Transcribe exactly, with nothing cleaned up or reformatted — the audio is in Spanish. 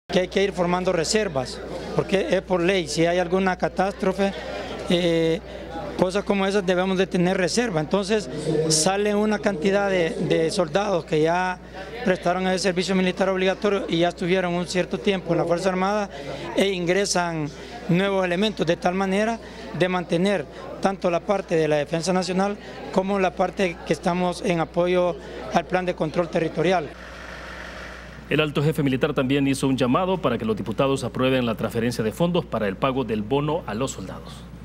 Que hay que ir formando reservas, porque es por ley, si hay alguna catástrofe, eh, cosas como esas debemos de tener reserva. Entonces sale una cantidad de, de soldados que ya prestaron el servicio militar obligatorio y ya estuvieron un cierto tiempo en la Fuerza Armada e ingresan nuevos elementos, de tal manera de mantener tanto la parte de la Defensa Nacional como la parte que estamos en apoyo al plan de control territorial. El alto jefe militar también hizo un llamado para que los diputados aprueben la transferencia de fondos para el pago del bono a los soldados.